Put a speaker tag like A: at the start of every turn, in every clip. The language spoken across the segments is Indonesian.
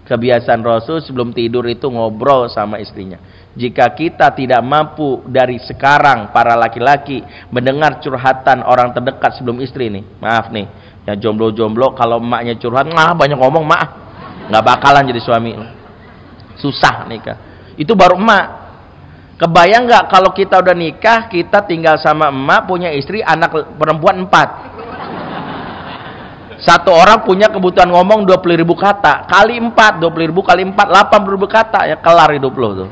A: Kebiasaan Rasul sebelum tidur itu ngobrol sama istrinya. Jika kita tidak mampu dari sekarang para laki-laki mendengar curhatan orang terdekat sebelum istri nih, maaf nih, yang jomblo-jomblo kalau emaknya curhat, banyak ngomong maaf, nggak bakalan jadi suami, susah nikah. Itu baru emak. Kebayang nggak kalau kita udah nikah, kita tinggal sama emak, punya istri, anak perempuan 4. Satu orang punya kebutuhan ngomong 20.000 kata, kali 4, 20.000 kali 4, 80.000 kata, ya kelar hidup lo tuh.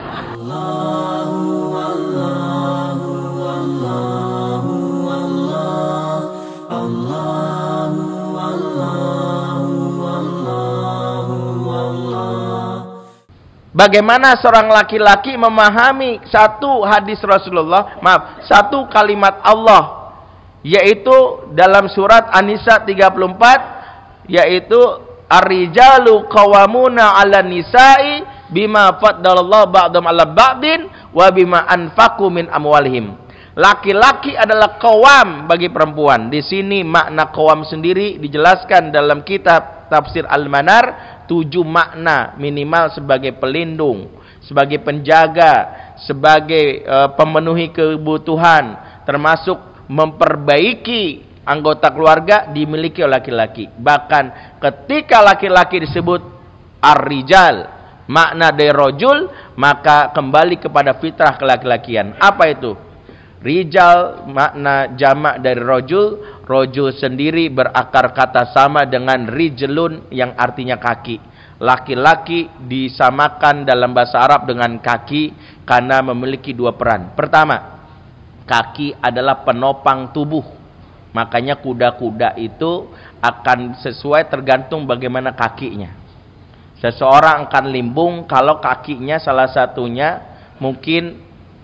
A: Bagaimana seorang laki-laki memahami satu hadis Rasulullah, satu kalimat Allah, yaitu dalam surat An-Nisa 34, yaitu ar-rijalu qawwamuna 'alan nisa'i bima faddalallahu ba'dhum 'ala ba'din wa bima anfaqu min amwalihim. Laki-laki adalah qawam bagi perempuan. Di sini makna qawam sendiri dijelaskan dalam kitab Tafsir Al-Manar, 7 makna minimal: sebagai pelindung, sebagai penjaga, sebagai pemenuhi kebutuhan, termasuk memperbaiki anggota keluarga dimiliki oleh laki-laki. Bahkan ketika laki-laki disebut ar-rijal, makna dari rojul, maka kembali kepada fitrah kelaki-lakian. Apa itu? Rijal makna jamak dari rojul. Rojul sendiri berakar kata sama dengan rijlun yang artinya kaki. Laki-laki disamakan dalam bahasa Arab dengan kaki karena memiliki 2 peran. Pertama, kaki adalah penopang tubuh. Makanya kuda-kuda itu akan sesuai tergantung bagaimana kakinya. Seseorang akan limbung kalau kakinya salah satunya mungkin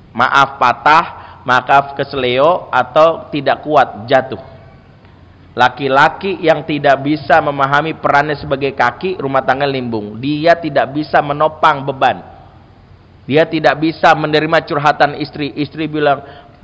A: patah, maka keseleo atau tidak kuat, jatuh. Laki-laki yang tidak bisa memahami perannya sebagai kaki rumah tangga limbung. Dia tidak bisa menopang beban. Dia tidak bisa menerima curhatan istri. Istri bilang,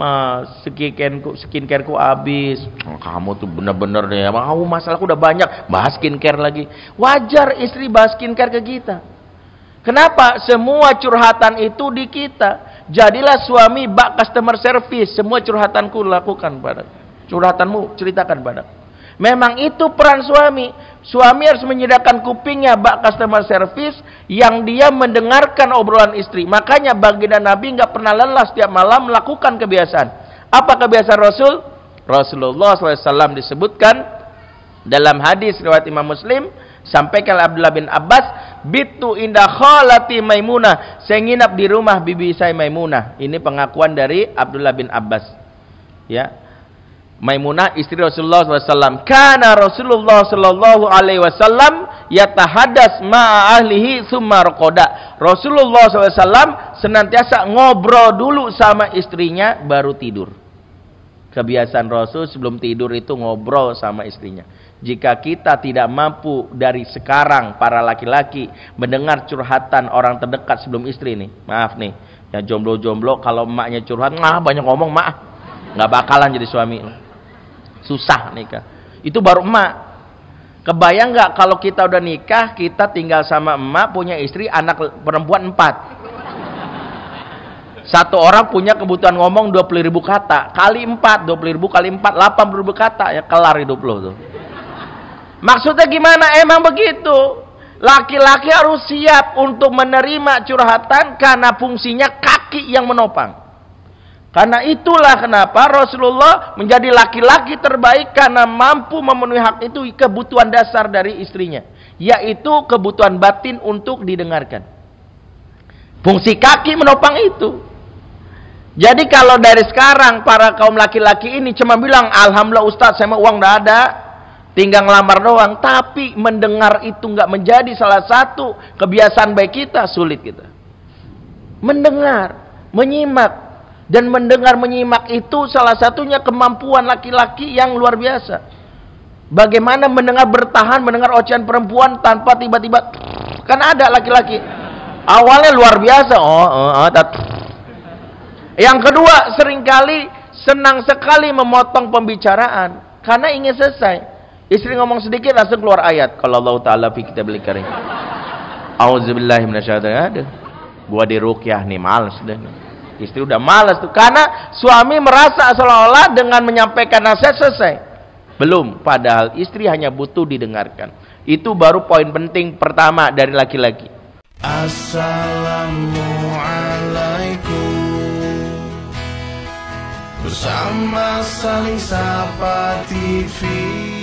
A: skincareku habis. Kamu tuh bener-bener deh, masalahku udah banyak, bahas skincare lagi. Wajar istri bahas skincare ke kita. Kenapa? Semua curhatan itu di kita. Jadilah suami bak customer service. Semua curhatanku lakukan pada. Curhatanmu ceritakan pada. Memang itu peran suami. Suami harus menyediakan kupingnya bak customer service yang dia mendengarkan obrolan istri. Makanya baginda Nabi nggak pernah lelah setiap malam melakukan kebiasaan. Apa kebiasaan Rasul? Rasulullah SAW disebutkan dalam hadis riwayat Imam Muslim, sampaikan Abdullah bin Abbas, bitu indah khalati Maimunah, saya nginap di rumah bibi saya Maimunah. Ini pengakuan dari Abdullah bin Abbas. Ya, Maimunah istri Rasulullah SAW. Kana Rasulullah Sallallahu Alaihi Wasallam yatahadas ma'a ahlihi summa raqada. Rasulullah SAW senantiasa ngobrol dulu sama istrinya baru tidur. Kebiasaan Rasul sebelum tidur itu ngobrol sama istrinya. Jika kita tidak mampu dari sekarang para laki-laki mendengar curhatan orang terdekat sebelum istri nih, maaf nih, yang jomblo-jomblo kalau emaknya curhat, banyak ngomong, maaf, nggak bakalan jadi suami. Susah nikah. Itu baru emak. Kebayang nggak kalau kita udah nikah, kita tinggal sama emak, punya istri, anak perempuan 4. Satu orang punya kebutuhan ngomong 20.000 kata, kali 4, 20.000 kali 4, 80.000 kata, ya kelar hidup lo tuh. Maksudnya gimana? Emang begitu. Laki-laki harus siap untuk menerima curhatan karena fungsinya kaki yang menopang. Karena itulah kenapa Rasulullah menjadi laki-laki terbaik, karena mampu memenuhi hak itu, kebutuhan dasar dari istrinya, yaitu kebutuhan batin untuk didengarkan. Fungsi kaki menopang itu. Jadi kalau dari sekarang para kaum laki-laki ini cuma bilang, alhamdulillah Ustaz, saya mau uang udah ada, tinggal ngelamar doang, tapi mendengar itu nggak menjadi salah satu kebiasaan baik kita, sulit kita. Mendengar, menyimak. Dan mendengar menyimak itu salah satunya kemampuan laki-laki yang luar biasa. Bagaimana mendengar bertahan, mendengar ocehan perempuan tanpa tiba-tiba, kan ada laki-laki awalnya luar biasa. Yang kedua, seringkali senang sekali memotong pembicaraan karena ingin selesai. Istri ngomong sedikit langsung keluar ayat. Kalau Allah Ta'ala fi kitabil karim. Auzubillahi minasyaitonir rajim. Gua diruqyah nih, males deh. Istri udah males tuh karena suami merasa seolah-olah dengan menyampaikan nasihat selesai. Belum, padahal istri hanya butuh didengarkan. Itu baru poin penting pertama dari laki-laki. Assalamualaikum. Bersama Saling Sapa TV.